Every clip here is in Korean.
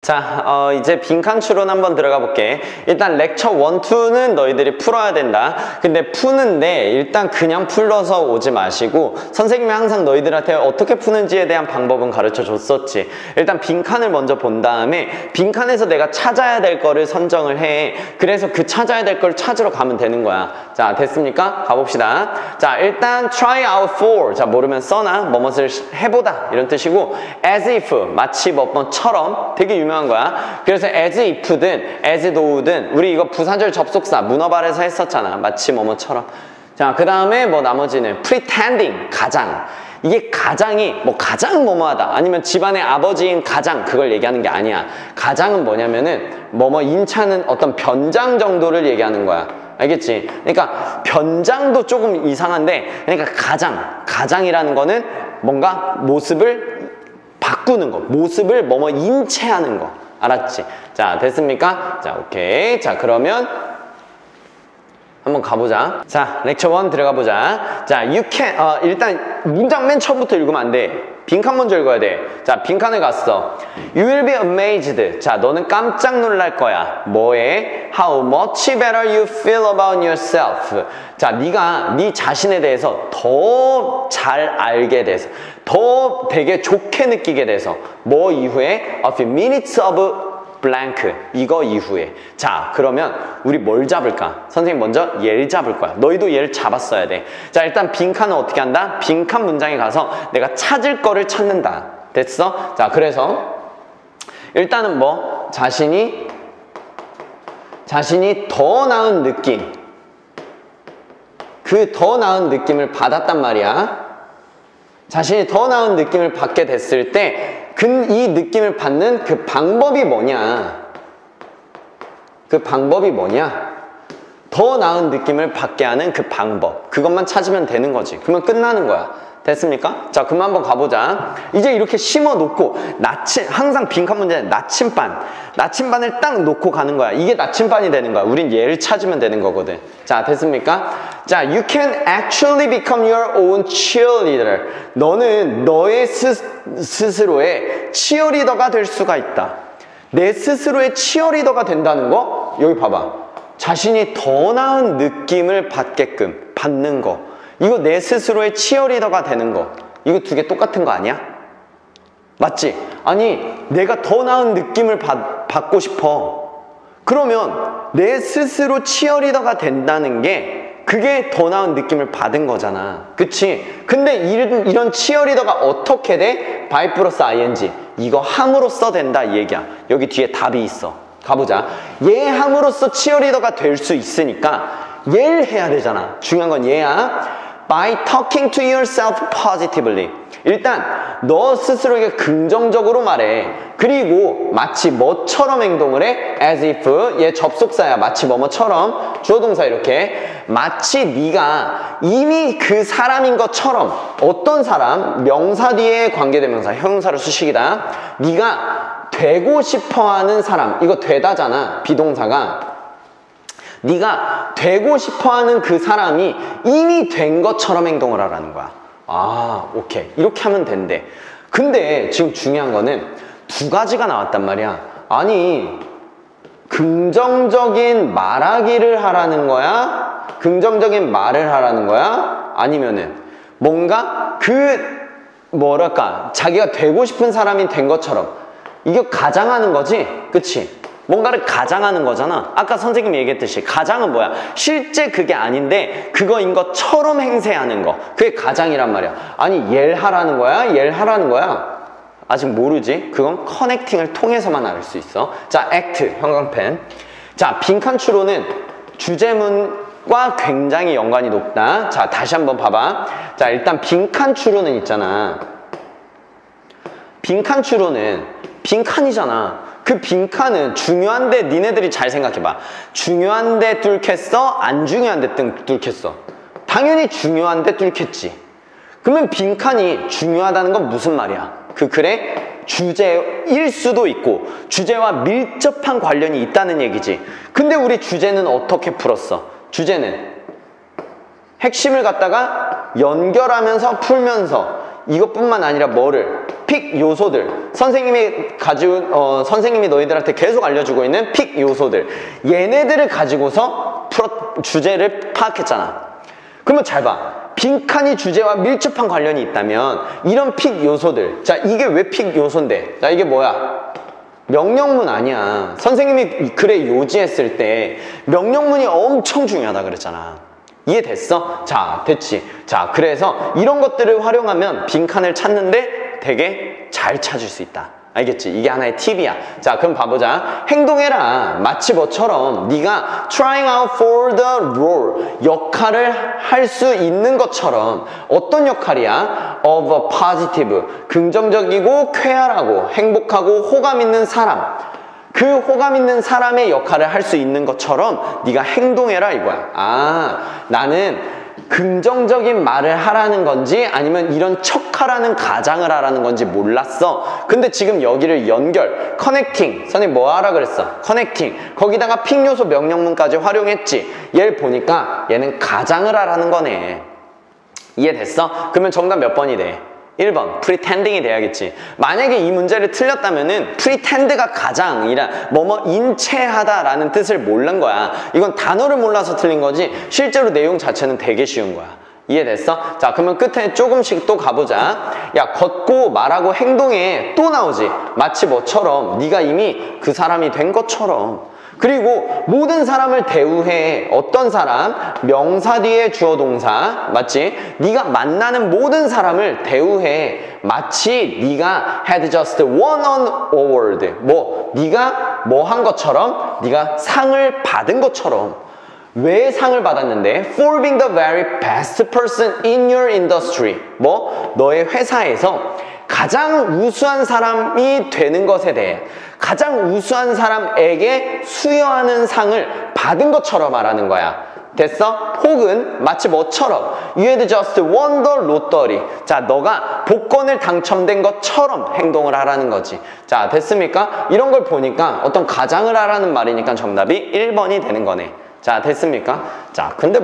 자, 이제 빈칸 추론 한번 들어가 볼게. 일단 렉처 1, 2는 너희들이 풀어야 된다. 근데 푸는데 일단 그냥 풀러서 오지 마시고 선생님이 항상 너희들한테 어떻게 푸는지에 대한 방법은 가르쳐 줬었지. 일단 빈칸을 먼저 본 다음에 빈칸에서 내가 찾아야 될 거를 선정을 해. 그래서 그 찾아야 될 걸 찾으러 가면 되는 거야. 자, 됐습니까? 가봅시다. 자, 일단 try out for. 자, 모르면 써나 뭐뭇을 해보다 이런 뜻이고 as if 마치 뭐뭐처럼 되게 유명한 거야. 그래서 as if든 as though든 우리 이거 부사절 접속사 문어발에서 했었잖아. 마치 뭐뭐처럼. 자, 그 다음에 뭐 나머지는 pretending 가장. 이게 가장이 뭐 가장 뭐뭐하다 아니면 집안의 아버지인 가장 그걸 얘기하는 게 아니야. 가장은 뭐냐면은 뭐뭐 인차는 어떤 변장 정도를 얘기하는 거야. 알겠지? 그러니까 변장도 조금 이상한데 그러니까 가장이라는 거는 뭔가 모습을 바꾸는 거, 모습을 뭐뭐 인체하는 거. 알았지? 자, 됐습니까? 자, 오케이. 자, 그러면 한번 가보자. 자, 렉처 1 들어가 보자. 자, you can, 일단 문장 맨 처음부터 읽으면 안 돼. 빈칸 먼저 읽어야 돼. 자, 빈칸에 갔어. You will be amazed. 자, 너는 깜짝 놀랄 거야. 뭐에? How much better you feel about yourself. 자, 네가 네 자신에 대해서 더 잘 알게 돼서, 더 되게 좋게 느끼게 돼서 뭐 이후에? A few minutes of blank 이거 이후에. 자, 그러면 우리 뭘 잡을까? 선생님 먼저 얘를 잡을 거야. 너희도 얘를 잡았어야 돼. 자, 일단 빈칸은 어떻게 한다? 빈칸 문장에 가서 내가 찾을 거를 찾는다. 됐어? 자, 그래서 일단은 뭐 자신이 더 나은 느낌, 그 더 나은 느낌을 받았단 말이야. 자신이 더 나은 느낌을 받게 됐을 때 이 느낌을 받는 그 방법이 뭐냐? 그 방법이 뭐냐? 더 나은 느낌을 받게 하는 그 방법. 그것만 찾으면 되는 거지. 그러면 끝나는 거야. 됐습니까? 자, 그럼 한번 가보자. 이제 이렇게 심어놓고 항상 빈칸 문제는 나침반을 딱 놓고 가는 거야. 이게 나침반이 되는 거야. 우린 얘를 찾으면 되는 거거든. 자, 됐습니까? 자, you can actually become your own cheerleader. 너는 너의 스스로의 치어리더가 될 수가 있다. 내 스스로의 치어리더가 된다는 거? 여기 봐봐. 자신이 더 나은 느낌을 받는 거. 이거 내 스스로의 치어리더가 되는 거. 이거 두 개 똑같은 거 아니야? 맞지? 아니, 내가 더 나은 느낌을 받고 싶어. 그러면 내 스스로 치어리더가 된다는 게 그게 더 나은 느낌을 받은 거잖아. 그치? 근데 이런 치어리더가 어떻게 돼? by 플러스 ing. 이거 함으로써 된다 이 얘기야. 여기 뒤에 답이 있어. 가보자. 얘 함으로써 치어리더가 될 수 있으니까 얘를 해야 되잖아. 중요한 건 얘야. By talking to yourself positively. 일단 너 스스로에게 긍정적으로 말해. 그리고 마치 뭐처럼 행동을 해? As if. 얘 접속사야. 마치 뭐뭐처럼. 주어동사 이렇게. 마치 네가 이미 그 사람인 것처럼. 어떤 사람? 명사 뒤에 관계대명사. 형용사로 수식이다. 네가 되고 싶어하는 사람. 이거 되다잖아. 비동사가. 네가 되고 싶어하는 그 사람이 이미 된 것처럼 행동을 하라는 거야. 아, 오케이. 이렇게 하면 된대. 근데 지금 중요한 거는 두 가지가 나왔단 말이야. 아니, 긍정적인 말하기를 하라는 거야? 긍정적인 말을 하라는 거야? 아니면은 뭔가 자기가 되고 싶은 사람이 된 것처럼. 이거 가장하는 거지? 그치? 뭔가를 가장하는 거잖아. 아까 선생님이 얘기했듯이 가장은 뭐야? 실제 그게 아닌데 그거인 것처럼 행세하는 거. 그게 가장이란 말이야. 아니, 얘를 하라는 거야? 얘를 하라는 거야? 아직 모르지? 그건 커넥팅을 통해서만 알 수 있어. 자, act, 형광펜. 자, 빈칸 추론은 주제문과 굉장히 연관이 높다. 자, 다시 한번 봐봐. 자, 일단 빈칸 추론은 있잖아. 빈칸 추론은 빈칸이잖아. 그 빈칸은 중요한데 니네들이 잘 생각해봐. 중요한데 뚫겠어? 안 중요한데 뚫겠어? 당연히 중요한데 뚫겠지. 그러면 빈칸이 중요하다는 건 무슨 말이야? 그 글의 주제일 수도 있고 주제와 밀접한 관련이 있다는 얘기지. 근데 우리 주제는 어떻게 풀었어? 주제는 핵심을 갖다가 연결하면서 풀면서 이것뿐만 아니라 뭐를? 픽 요소들, 선생님이 너희들한테 계속 알려주고 있는 픽 요소들, 얘네들을 가지고서 주제를 파악했잖아. 그러면 잘 봐. 빈칸이 주제와 밀접한 관련이 있다면 이런 픽 요소들, 자, 이게 왜 픽 요소인데? 자, 이게 뭐야? 명령문 아니야. 선생님이 글에 요지했을 때 명령문이 엄청 중요하다 그랬잖아. 이해됐어? 자, 됐지. 자, 그래서 이런 것들을 활용하면 빈칸을 찾는데 되게 잘 찾을 수 있다. 알겠지? 이게 하나의 팁이야. 자, 그럼 봐보자. 행동해라. 마치 뭐처럼 네가 trying out for the role, 역할을 할 수 있는 것처럼. 어떤 역할이야? of a positive, 긍정적이고 쾌활하고 행복하고 호감 있는 사람. 그 호감 있는 사람의 역할을 할 수 있는 것처럼 네가 행동해라 이거야. 아, 나는 긍정적인 말을 하라는 건지 아니면 이런 척하라는 가장을 하라는 건지 몰랐어. 근데 지금 여기를 연결, 커넥팅. 선생님 뭐 하라 그랬어? 커넥팅. 거기다가 픽 요소 명령문까지 활용했지. 얘를 보니까 얘는 가장을 하라는 거네. 이해됐어? 그러면 정답 몇 번이 돼? 1번 pretending이 돼야겠지. 만약에 이 문제를 틀렸다면은 pretend가 가장이라 뭐뭐 인체하다라는 뜻을 모른 거야. 이건 단어를 몰라서 틀린 거지 실제로 내용 자체는 되게 쉬운 거야. 이해됐어? 자, 그러면 끝에 조금씩 또 가보자. 야, 걷고 말하고 행동에 또 나오지. 마치 뭐처럼 네가 이미 그 사람이 된 것처럼. 그리고 모든 사람을 대우해. 어떤 사람? 명사 뒤에 주어 동사. 맞지? 네가 만나는 모든 사람을 대우해. 마치 네가 had just won an award. 네가 뭐 한 것처럼, 네가 상을 받은 것처럼. 왜 상을 받았는데? For being the very best person in your industry. 너의 회사에서 가장 우수한 사람이 되는 것에 대해 가장 우수한 사람에게 수여하는 상을 받은 것처럼 말하는 거야. 됐어? 혹은 마치 뭐처럼 You had just won the lottery. 자, 너가 복권을 당첨된 것처럼 행동을 하라는 거지. 자, 됐습니까? 이런 걸 보니까 어떤 가장을 하라는 말이니까 정답이 1번이 되는 거네. 자, 됐습니까? 자, 근데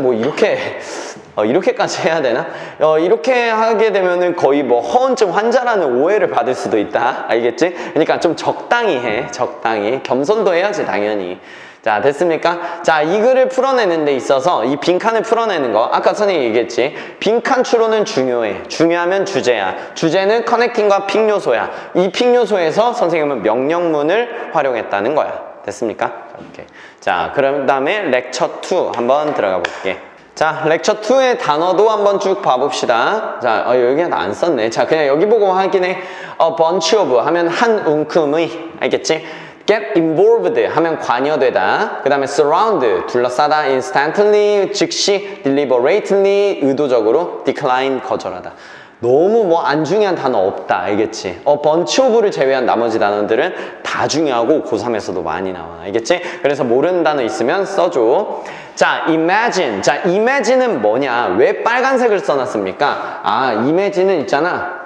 이렇게까지 해야 되나? 이렇게 하게 되면은 거의 허언증 환자라는 오해를 받을 수도 있다. 알겠지? 그러니까 좀 적당히 해. 적당히. 겸손도 해야지, 당연히. 자, 됐습니까? 자, 이 글을 풀어내는 데 있어서 이 빈칸을 풀어내는 거 아까 선생님이 얘기했지. 빈칸 추론은 중요해. 중요하면 주제야. 주제는 커넥팅과 픽 요소야. 이 픽 요소에서 선생님은 명령문을 활용했다는 거야. 됐습니까? 이렇게. 자, 그럼 다음에 렉처 2 한번 들어가 볼게. 자, 렉처 2의 단어도 한번 쭉 봐봅시다. 자, 여기는 안 썼네. 자, 그냥 여기 보고 확인해. A bunch of 하면 한 움큼의. 알겠지? Get involved 하면 관여되다. 그 다음에 surround 둘러싸다. Instantly 즉시. Deliberately 의도적으로. Decline 거절하다. 너무 안 중요한 단어 없다. 알겠지? bunch of를 제외한 나머지 단어들은 다 중요하고 고3에서도 많이 나와. 알겠지? 그래서 모르는 단어 있으면 써줘. 자, imagine. 자, imagine은 뭐냐? 왜 빨간색을 써놨습니까? 아, imagine은 있잖아.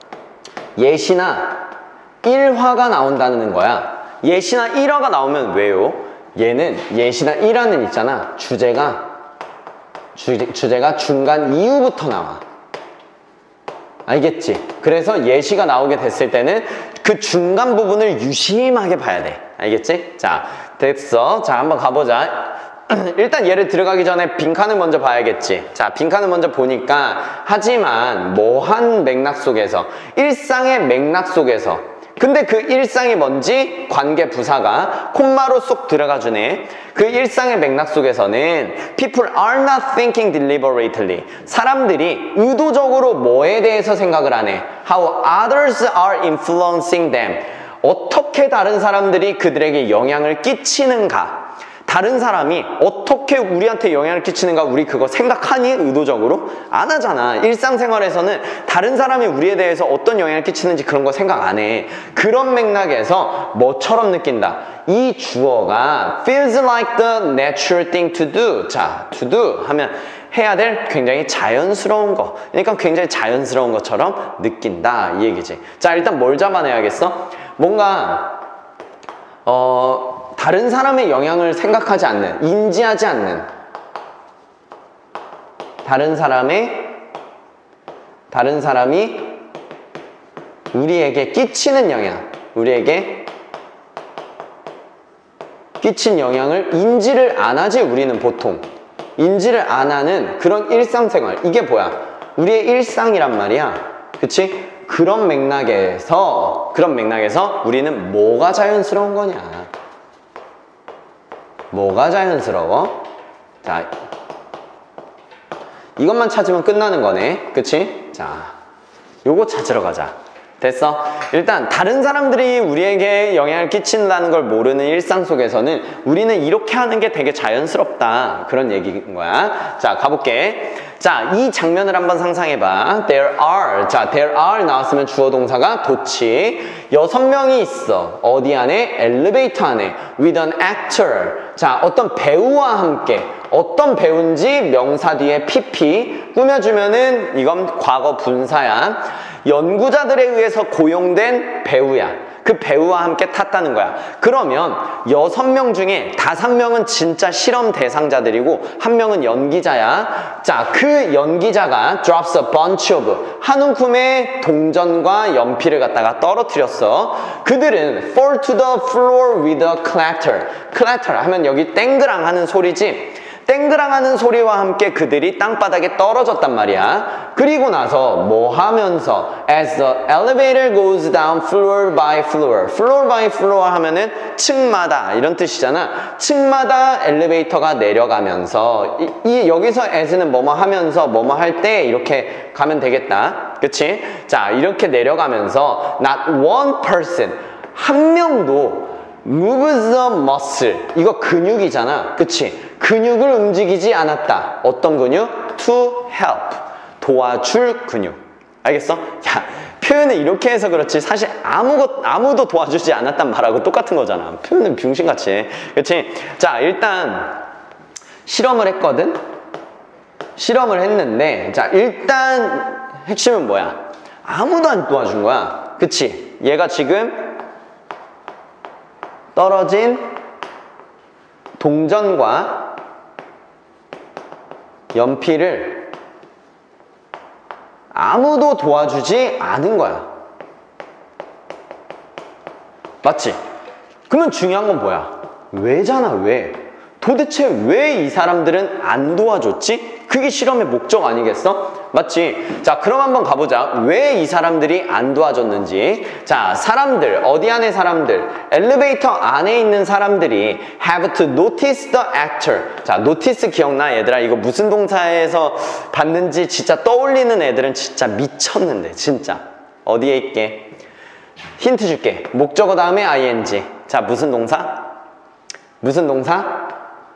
예시나 일화가 나온다는 거야. 예시나 일화가 나오면 왜요? 얘는 예시나 일화는 있잖아. 주제가 중간 이후부터 나와. 알겠지? 그래서 예시가 나오게 됐을 때는 그 중간 부분을 유심하게 봐야 돼. 알겠지? 자, 됐어. 자, 한번 가보자. 일단 얘를 들어가기 전에 빈칸을 먼저 봐야겠지. 자, 빈칸을 먼저 보니까 하지만 뭐한 맥락 속에서 일상의 맥락 속에서 근데 그 일상이 뭔지 관계 부사가 콤마로 쏙 들어가 주네. 그 일상의 맥락 속에서는 people are not thinking deliberately. 사람들이 의도적으로 뭐에 대해서 생각을 안 해. How others are influencing them. 어떻게 다른 사람들이 그들에게 영향을 끼치는가. 다른 사람이 어떻게 우리한테 영향을 끼치는가 우리 그거 생각하니? 의도적으로? 안 하잖아. 일상생활에서는 다른 사람이 우리에 대해서 어떤 영향을 끼치는지 그런 거 생각 안 해. 그런 맥락에서 뭐처럼 느낀다. 이 주어가 feels like the natural thing to do. 자, to do 하면 해야 될 굉장히 자연스러운 거. 그러니까 굉장히 자연스러운 것처럼 느낀다. 이 얘기지. 자, 일단 뭘 잡아내야겠어? 뭔가 다른 사람의 영향을 생각하지 않는, 인지하지 않는 다른 사람이 우리에게 끼치는 영향, 우리에게 끼친 영향을 인지를 안 하지. 우리는 보통 인지를 안 하는 그런 일상생활, 이게 뭐야? 우리의 일상이란 말이야. 그치? 그런 맥락에서 우리는 뭐가 자연스러운 거냐? 뭐가 자연스러워? 자, 이것만 찾으면 끝나는 거네. 그치? 자, 요거 찾으러 가자. 됐어? 일단 다른 사람들이 우리에게 영향을 끼친다는 걸 모르는 일상 속에서는 우리는 이렇게 하는 게 되게 자연스럽다, 그런 얘기인 거야. 자, 가볼게. 자, 이 장면을 한번 상상해봐. There are. 자, there are 나왔으면 주어 동사가 도치. 6명이 있어. 어디 안에? 엘리베이터 안에. With an actor. 자, 어떤 배우와 함께. 어떤 배우인지 명사 뒤에 pp 꾸며주면은 이건 과거 분사야. 연구자들에 의해서 고용된 배우야. 그 배우와 함께 탔다는 거야. 그러면 6명 중에 5명은 진짜 실험 대상자들이고 1명은 연기자야. 자, 그 연기자가 drops a bunch of, 한 움큼의 동전과 연필을 갖다가 떨어뜨렸어. 그들은 fall to the floor with a clatter. clatter 하면 여기 땡그랑 하는 소리지. 땡그랑 하는 소리와 함께 그들이 땅바닥에 떨어졌단 말이야. 그리고 나서 뭐 하면서 as the elevator goes down floor by floor. floor by floor 하면은 층마다 이런 뜻이잖아. 층마다 엘리베이터가 내려가면서 여기서 as는 뭐뭐 하면서 뭐뭐 할 때 이렇게 가면 되겠다. 그치? 자, 이렇게 내려가면서 not one person, 한 명도 moves the muscle. 이거 근육이잖아. 그치? 근육을 움직이지 않았다. 어떤 근육? to help. 도와줄 근육. 알겠어? 야, 표현을 이렇게 해서 그렇지 사실 아무도 도와주지 않았단 말하고 똑같은 거잖아. 표현은 병신같이. 그치? 자, 일단 실험을 했거든? 실험을 했는데, 자, 일단 핵심은 뭐야? 아무도 안 도와준 거야. 그치? 얘가 지금 떨어진 동전과 연필을 아무도 도와주지 않은 거야. 맞지? 그러면 중요한 건 뭐야? 왜잖아, 왜? 도대체 왜 이 사람들은 안 도와줬지? 그게 실험의 목적 아니겠어? 맞지? 자, 그럼 한번 가보자. 왜 이 사람들이 안 도와줬는지. 자, 사람들, 어디 안에 사람들? 엘리베이터 안에 있는 사람들이 have to notice the actor. 자, notice 기억나? 얘들아, 이거 무슨 동사에서 봤는지 진짜 떠올리는 애들은 진짜 미쳤는데, 진짜. 어디에 있게? 힌트 줄게. 목적어 다음에 ing. 자, 무슨 동사? 무슨 동사?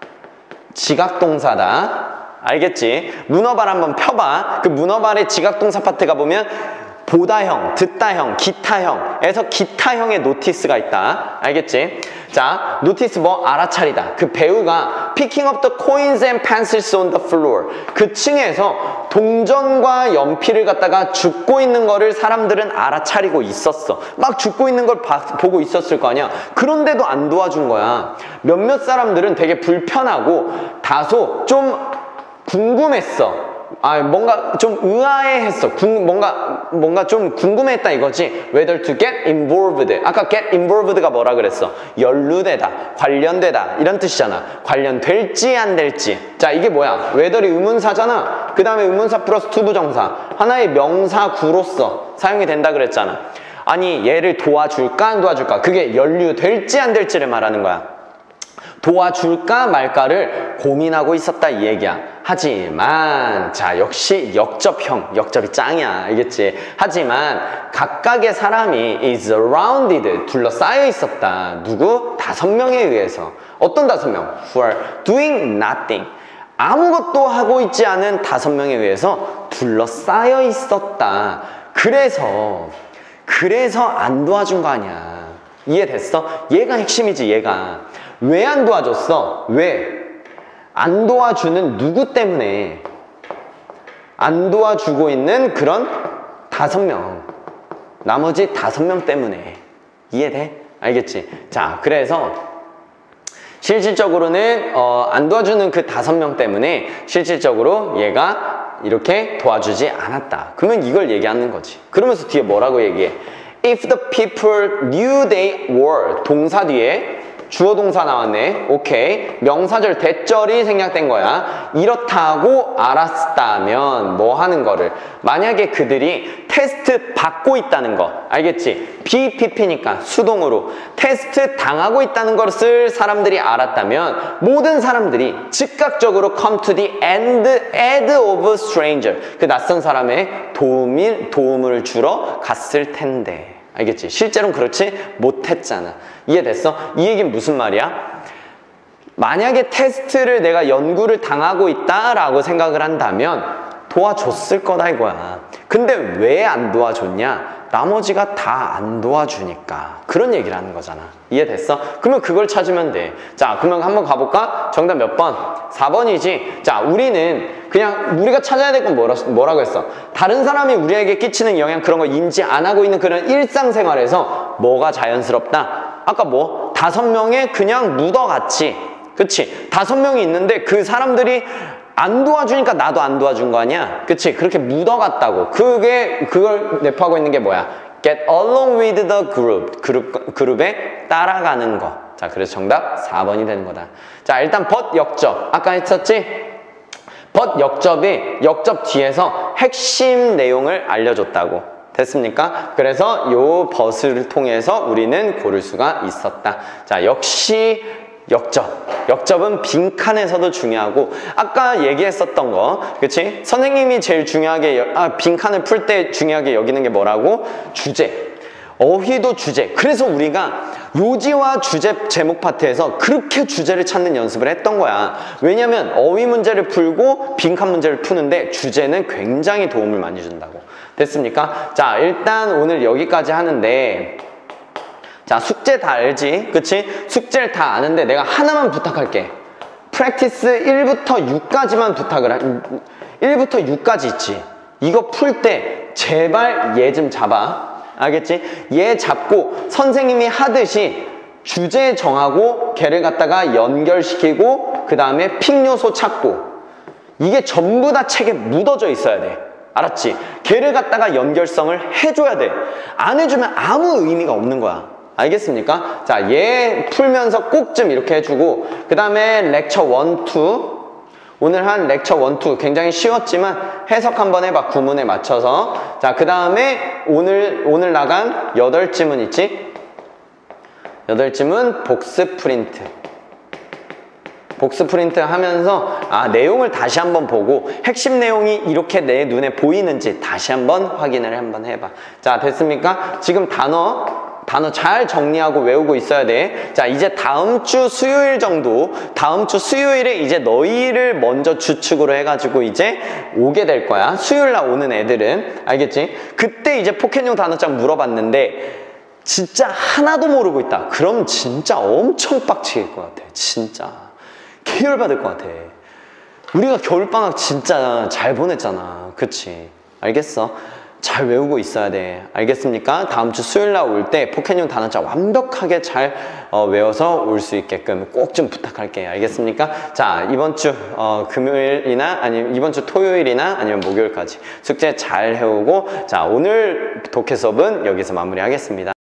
지각동사다. 알겠지? 문어발 한번 펴봐. 그 문어발의 지각동사 파트가 보면 보다형, 듣다형, 기타형에서 기타형의 노티스가 있다. 알겠지? 자, 노티스 뭐? 알아차리다. 그 배우가 picking up the coins and pencils on the floor. 그 층에서 동전과 연필을 갖다가 줍고 있는 거를 사람들은 알아차리고 있었어. 막 줍고 있는 걸 보고 있었을 거 아니야. 그런데도 안 도와준 거야. 몇몇 사람들은 되게 불편하고 다소 좀 궁금했어. 뭔가 좀 의아해했어. 뭔가 좀 궁금했다 이거지. Whether to get involved. 아까 get involved가 뭐라 그랬어? 연루되다, 관련되다 이런 뜻이잖아. 관련될지 안 될지. 자, 이게 뭐야? whether이 의문사잖아. 그 다음에 의문사 플러스 투부정사. 하나의 명사구로서 사용이 된다 그랬잖아. 아니, 얘를 도와줄까 안 도와줄까? 그게 연루될지 안 될지를 말하는 거야. 도와줄까 말까를 고민하고 있었다 이 얘기야. 하지만 자, 역시 역접형, 역접이 짱이야. 알겠지? 하지만 각각의 사람이 is surrounded, 둘러싸여 있었다. 누구? 5명에 의해서. 어떤 5명? who are doing nothing. 아무것도 하고 있지 않은 5명에 의해서 둘러싸여 있었다. 그래서 안 도와준 거 아니야. 이해됐어? 얘가 핵심이지. 얘가 왜 안 도와줬어? 왜? 안 도와주는 누구 때문에? 안 도와주고 있는 그런 5명. 나머지 5명 때문에. 이해돼? 알겠지? 자, 그래서 실질적으로는 안 도와주는 그 5명 때문에 실질적으로 얘가 이렇게 도와주지 않았다. 그러면 이걸 얘기하는 거지. 그러면서 뒤에 뭐라고 얘기해? If the people knew they were 동사 뒤에 주어 동사 나왔네. 오케이. 명사절 대절이 생략된 거야. 이렇다고 알았다면 뭐 하는 거를? 만약에 그들이 테스트 받고 있다는 거. 알겠지? BPP니까 수동으로 테스트 당하고 있다는 것을 사람들이 알았다면 모든 사람들이 즉각적으로 come to the aid of stranger. 그 낯선 사람의 도움을 주러 갔을 텐데. 알겠지? 실제로는 그렇지 못했잖아. 이해됐어? 이 얘기는 무슨 말이야? 만약에 테스트를 내가 연구를 당하고 있다라고 생각을 한다면 도와줬을 거다 이거야. 근데 왜 안 도와줬냐? 나머지가 다 안 도와주니까. 그런 얘기를 하는 거잖아. 이해됐어? 그러면 그걸 찾으면 돼. 자, 그러면 한번 가볼까? 정답 몇 번? 4번이지. 자, 우리가 찾아야 될 건 뭐라고 했어? 다른 사람이 우리에게 끼치는 영향 그런 거 인지 안 하고 있는 그런 일상생활에서 뭐가 자연스럽다? 아까 뭐? 5명에 그냥 묻어갔지. 그치? 5명이 있는데 그 사람들이 안 도와주니까 나도 안 도와준 거 아니야? 그치? 그렇게 묻어갔다고. 그걸 내포하고 있는 게 뭐야? Get along with the group. 그룹에 따라가는 거. 자, 그래서 정답 4번이 되는 거다. 자, 일단 but 역접. 아까 했었지? but 역접 뒤에서 핵심 내용을 알려줬다고. 됐습니까? 그래서 요 but을 통해서 우리는 고를 수가 있었다. 자, 역시 역접은 빈칸에서도 중요하고 아까 얘기했었던 거 그치? 선생님이 제일 중요하게 빈칸을 풀 때 중요하게 여기는 게 뭐라고? 주제 어휘도 주제 그래서 우리가 요지와 주제 제목 파트에서 그렇게 주제를 찾는 연습을 했던 거야. 왜냐면 어휘 문제를 풀고 빈칸 문제를 푸는데 주제는 굉장히 도움을 많이 준다고. 됐습니까? 자, 일단 오늘 여기까지 하는데 자, 숙제 다 알지? 그치? 숙제를 다 아는데 내가 하나만 부탁할게. 프랙티스 1부터 6까지만 부탁을 1부터 6까지 있지. 이거 풀 때 제발 얘 좀 잡아. 알겠지? 얘 잡고 선생님이 하듯이 주제 정하고 걔를 갖다가 연결시키고 그 다음에 픽 요소 찾고 이게 전부 다 책에 묻어져 있어야 돼. 알았지? 걔를 갖다가 연결성을 해줘야 돼. 안 해주면 아무 의미가 없는 거야. 알겠습니까? 자, 얘 풀면서 꼭 좀 이렇게 해주고 그 다음에 렉처 1, 2 오늘 한 렉처 1, 2 굉장히 쉬웠지만 해석 한번 해봐. 구문에 맞춰서. 자, 그 다음에 오늘 나간 8지문 있지? 8지문 복습 프린트. 복습 프린트 하면서 내용을 다시 한번 보고 핵심 내용이 이렇게 내 눈에 보이는지 다시 한번 확인을 한번 해봐. 자, 됐습니까? 지금 단어 잘 정리하고 외우고 있어야 돼. 자, 이제 다음 주 수요일 정도, 다음 주 수요일에 이제 너희를 먼저 주축으로 해가지고 이제 오게 될 거야. 수요일 날 오는 애들은. 알겠지? 그때 이제 포켓용 단어장 물어봤는데 진짜 하나도 모르고 있다. 그럼 진짜 엄청 빡치길 것 같아. 진짜. 계열받을 것 같아. 우리가 겨울방학 진짜 잘 보냈잖아. 그치? 알겠어? 잘 외우고 있어야 돼. 알겠습니까? 다음 주 수요일 날 올 때 포켓용 단어장 완벽하게 잘 외워서 올 수 있게끔 꼭 좀 부탁할게. 알겠습니까? 자, 이번 주 금요일이나 아니면 이번 주 토요일이나 아니면 목요일까지 숙제 잘 해오고 자, 오늘 독해 수업은 여기서 마무리하겠습니다.